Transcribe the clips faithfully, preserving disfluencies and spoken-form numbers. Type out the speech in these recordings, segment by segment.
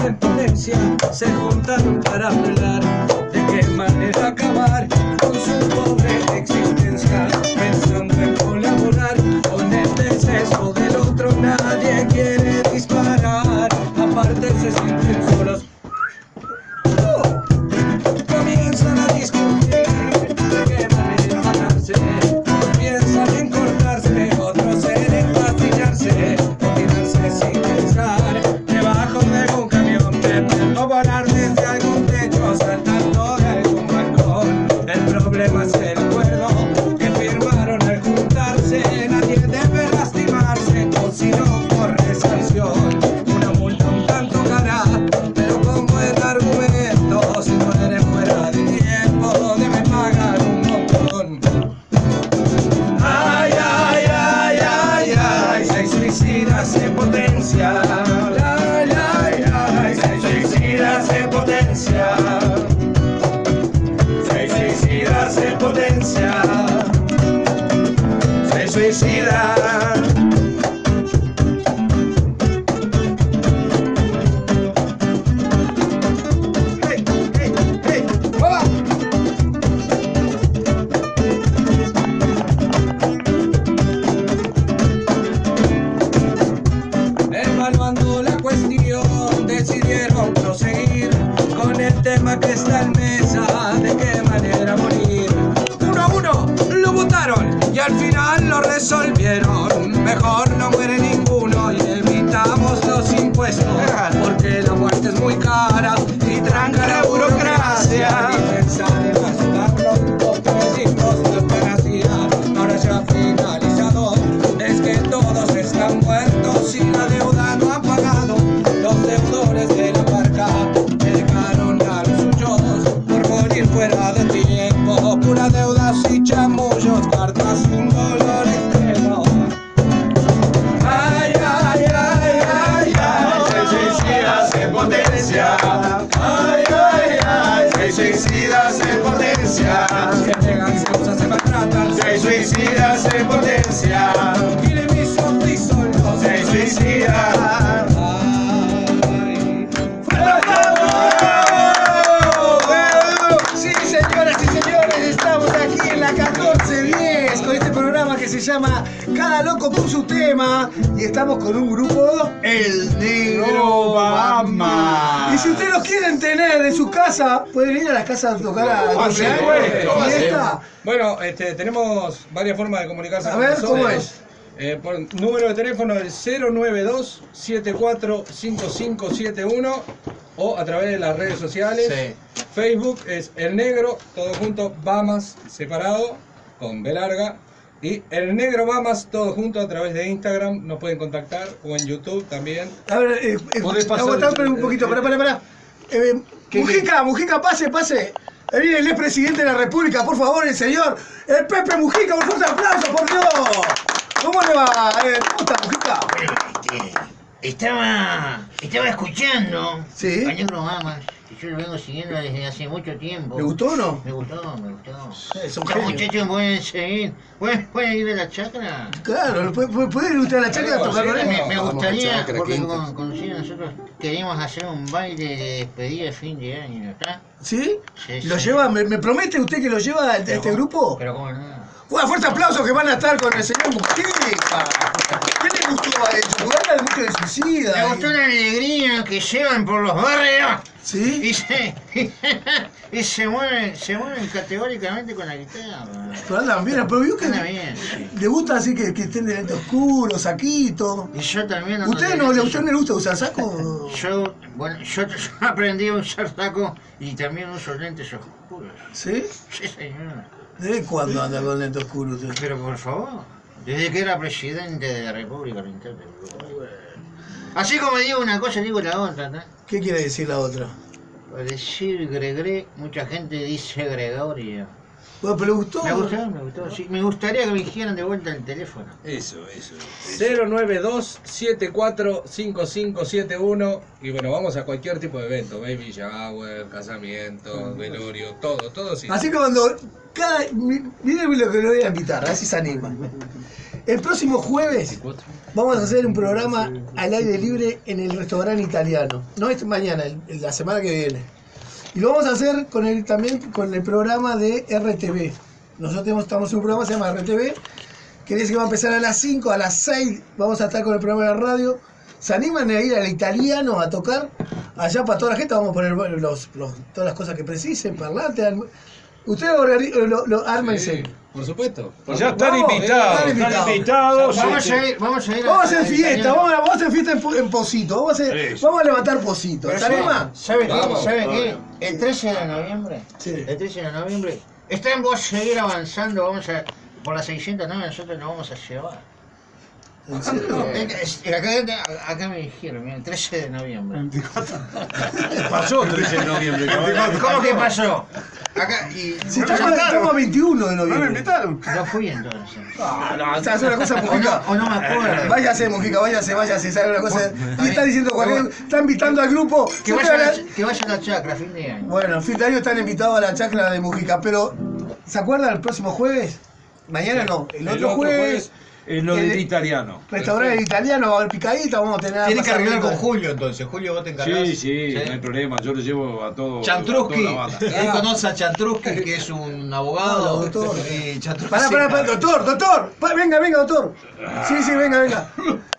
en ponencia se juntaron para hablar de qué manera acabar con su pobre existencia, pensando en colaborar con el deceso del otro. Nadie quiere disparar, aparte se sienten solos. Oh, comienzan a discutir de qué manera matarse. Piensan en cortarse, otros en empastillarse o tirarse sin pensar debajo de un camión, o volar desde algún techo saltando de algún balcón. El problema es el acuerdo que firmaron al juntarse. Nadie debe lastimarse, o si no corre sanción. Una multa un tanto cara, pero con buen argumento. Si muere fuera de tiempo debe pagar un montón. Ay, ay, ay, ay, ay, seis suicidas en potencia. Ay, ay, ay, seis suicidas en potencia. Seis suicidas en potencia. Seis suicidas. Hey, hey, hey, ¡hola! Evaluando la cuestión, decidieron proseguir con el tema que está en mesa, de qué manera morir. Uno a uno lo votaron y al final lo resolvieron. Mejor no muere ninguno y evitamos los impuestos, porque la muerte es muy cara y tranca la burocracia. Y pensar en ayudarlos, los decimos la eutanasia. Ahora ya finalizado, es que todos están muertos y la deuda no han pagado. Los deudores de la barca que dejaron a los suyos por morir fuera de tiempo. Pura deudas y chamullos, cartas sin dolor extremo. Ay, ay, ay, ay, ay, seis suicidas en potencia. Ay, ay, ay, seis suicidas en potencia. Se pegan, se usan, se maltratan. Seis suicidas en potencia. Y le mismo y solo seis suicidas. Sí, señoras y señores, estamos aquí en la catorce diez con este programa que se llama Cada Loco con su tema. Y estamos con un grupo, El Negro Bama. Y si ustedes los quieren tener en su casa, pueden ir a las casas a tocar a Por supuesto. fiesta. Bueno, este, tenemos varias formas de comunicarse A con ver, nosotros. ¿cómo es? Eh, por número de teléfono del cero nueve dos, siete cuatro cinco cinco siete uno o a través de las redes sociales. Sí. Facebook es El Negro, todo junto, Bamas, separado, con B larga. Y El Negro Bamas, todo junto a través de Instagram. Nos pueden contactar, o en YouTube también. A ver, eh, eh, Podés pasar- aguantá un poquito, pará, pará, pará. Eh, Mujica, Mujica, pase, pase. Ahí viene el expresidente de la República, por favor, el señor. El Pepe Mujica, un fuerte aplauso, por Dios. ¿Cómo le va? Eh, ¿Cómo está, Mujica? Bueno, este, estaba, estaba escuchando Sí. a Negro Bamas, que yo lo vengo siguiendo desde hace mucho tiempo. ¿Le gustó o no? Me gustó, me gustó. Sí, son Estos genios. muchachos pueden seguir, pueden, pueden ir a la chacra. Claro, ¿puede, puede, puede ir usted a la chacra a tocar con Me, él? me Vamos a gustaría, chacra, porque quinta. con, con Lucía nosotros queremos hacer un baile de despedida de fin de año, ¿está? ¿Sí? Sí, ¿Lo sí. lleva? ¿Me, me promete usted que lo lleva a este grupo? Pero cómo no. Un fuerte aplauso que van a estar con el señor Mujica. ¿Qué le gustó a ellos? Porque habla mucho de suicida. Me gustó la alegría que llevan por los barrios. ¿Sí? Y se, y se mueven, se mueven categóricamente con la guitarra. Pero andan bien, pero vio que Anda bien, sí. le gusta así que, que estén de lente oscuro, saquito. Y yo también ando ¿Usted de no, lente. ¿A usted no le gusta usar saco? Yo, bueno, yo, yo aprendí a usar saco y también uso lentes oscuros. ¿Sí? Sí, señor. ¿Desde cuándo anda con lente oscuro usted? Pero por favor, desde que era presidente de la República Oriental del Uruguay. Así como digo una cosa, digo la otra, ¿no? ¿Qué quiere decir la otra? Por decir Gregre, mucha gente dice Gregorio. Bueno, pero le gustó. Me gustó, me gustó. Sí, me gustaría que me dijeran de vuelta el teléfono. Eso, eso. cero nueve dos, siete cuatro cinco cinco siete uno. Y bueno, vamos a cualquier tipo de evento, baby shower, casamiento, velorio, todo, todo sí. Así que cuando cada. mi- Mire lo que le voy a invitar, a ver si se anima. El próximo jueves vamos a hacer un programa al aire libre en el restaurante italiano. No es mañana, el- la semana que viene. Y lo vamos a hacer con el, también con el programa de R T V. Nosotros tenemos, estamos en un programa que se llama R T V, que dice que va a empezar a las cinco, a las seis vamos a estar con el programa de la radio. ¿Se animan a ir al italiano a tocar? Allá para toda la gente vamos a poner bueno, los, los, todas las cosas que precisen, parlantes. Ustedes organi- lo, lo, ármense. Sí, por supuesto. Por Ya están Vamos, invitados, están están invitados. invitados. Vamos sí, a sí. ir, vamos a ir. Vamos a hacer al fiesta, italiano. vamos a, vamos a hacer fiesta en, Po- en Posito. Vamos a, hacer, Eso. vamos a levantar Posito. Pero ¿Está ¿sabe- animado? ¿Sabe qué? Vamos. ¿Sabe qué? El trece de noviembre. Sí. El trece de noviembre. Está en vos seguir avanzando. Vamos a. Por las seiscientos nueve nosotros nos vamos a llevar. ¿En serio? Eh, eh, Acá, acá me dijeron, mira, el trece de noviembre. Pasó el trece de noviembre, caballero. ¿Cómo que pasó? Acá y. Si estamos, estamos a veintiuno de No me noviembre. invitaron. No fui entonces. Ah, no, ¿sabes una cosa, O no, Mujica? o no me acuerdo. Váyase, Mujica, váyase, váyase, ¿sabes una cosa? Y está diciendo cualquier... Está invitando al grupo. Que Yo vaya, te a voy la, que vaya a la chacra, fin de año. Bueno, en fin de año están invitados a la chacra de Mujica, pero ¿se acuerdan el próximo jueves? Mañana no, el otro jueves, es lo del el- italiano. restaurante italiano, va a haber picadita, vamos a tener... Tienen que arreglar con pasar- Julio entonces. Julio, vos te encargás. Sí, sí, no hay problema. Yo lo llevo a todo. Chantruski. a toda la banda. Él conoce a Chantruski, que es un abogado. No, doctor. Y Chantruski Pará, se pará, pará, encarga. doctor, doctor, pa- venga, venga, doctor. Sí, sí, venga, venga.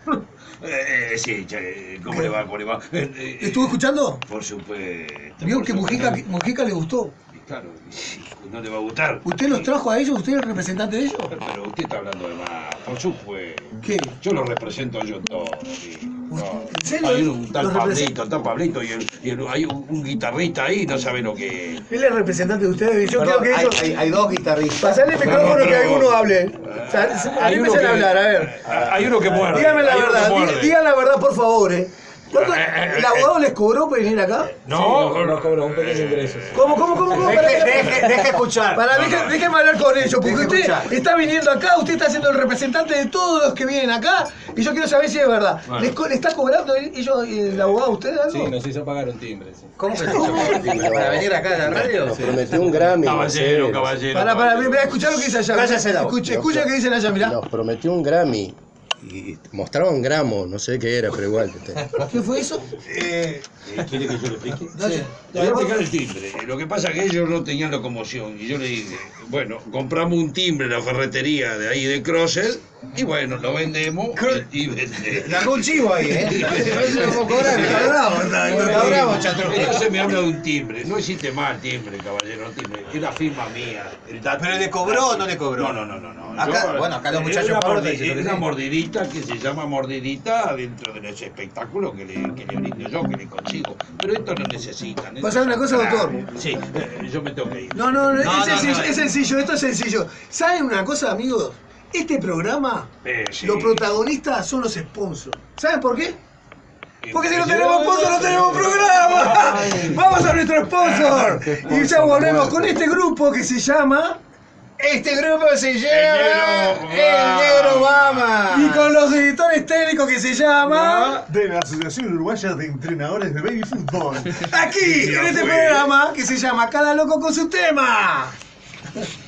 Eh, eh, sí, che, ¿cómo le va? ¿Cómo le va? Eh, eh, ¿Estuvo escuchando? Por supuesto. Vio por que supuesto. Mujica, Mujica le gustó. Y Claro, sí, no le va a gustar. ¿Usted los trajo a ellos? ¿Usted es el representante de ellos? Pero, pero usted está hablando de más, por supuesto. ¿Qué? Yo lo represento yo todo. sí. No, ¿En serio? hay un tal ¿Los Pablito, representa? el tal Pablito y, el, y el- hay un, un guitarrista ahí, no sabe lo que es. Él es el representante de ustedes. Yo Perdón, creo que hay, ellos... hay- hay dos guitarristas. Pasale el micrófono que alguno hable. O sea, se- Hay uno Anímense a que- hablar, a ver. Hay uno que muerde. Dígame la hay uno que verdad, muerde. diga- digan la verdad, por favor, eh. ¿Cuánto- Eh, eh, ¿El abogado les cobró por venir acá? No, No cobra un pequeño ingreso. ¿Cómo, cómo, cómo, cómo? Deje, Para, deje, deje escuchar. para, deje- déjeme hablar con ellos, porque Deje usted escuchar. está viniendo acá, usted está siendo el representante de todos los que vienen acá, y yo quiero saber si es verdad. Bueno. ¿Les co- ¿Le está cobrando ellos, el abogado a ustedes algo? Sí, nos hizo pagar un timbre. Sí. ¿Cómo que te hizo para venir acá a la radio? Nos prometió un Grammy. Caballero, no sé. caballero. Para, para, caballero. mirá, escuchá lo que dice allá. Cállase la boca. Escucha, escucha lo que dicen allá, mirá. Nos prometió un Grammy. Y mostraba un gramo, no sé qué era, pero igual. ¿Qué fue eso? Eh, ¿Quiere que yo le explique? Dale. Le voy a explicar el timbre. Lo que pasa es que ellos no tenían locomoción. Y yo le dije, bueno, compramos un timbre en la ferretería de ahí de Crosser. Y bueno, lo vendemos y, y vende. Largó un chivo ahí, ¿eh? Eso lo puedo cobrar. Está bravo, está- Está bravo, Chantruski. Entonces me habla de un timbre. No existe más el timbre, caballero, el timbre. Es la firma mía. El dato- ¿Pero le cobró o no le cobró? No, no, no, no. no. Acá- bueno, acá los es muchachos una, cobran, mordi- dicen lo que es una sí. mordidita que se llama mordidita dentro de ese espectáculo que le, que le brindo yo, que le consigo. Pero esto no necesitan. esto ¿Pasa una es cosa, doctor? grave. Sí, eh, yo me tengo que ir. No, no, no, No, es, no, sencillo, no, es sencillo, esto es sencillo. ¿Saben una cosa, amigos? Este programa, Eh, sí. los protagonistas son los sponsors. ¿Saben por qué? Eh, Porque si no eh, tenemos sponsor, no tenemos programa. Vamos a nuestro sponsor. Y ya volvemos con este grupo que se llama... Este grupo se llama Negro El Negro Obama. Y con los editores técnicos que se llama... De la Asociación Uruguaya de Entrenadores de Baby Fútbol. Aquí, en este programa que se llama Cada Loco con su tema.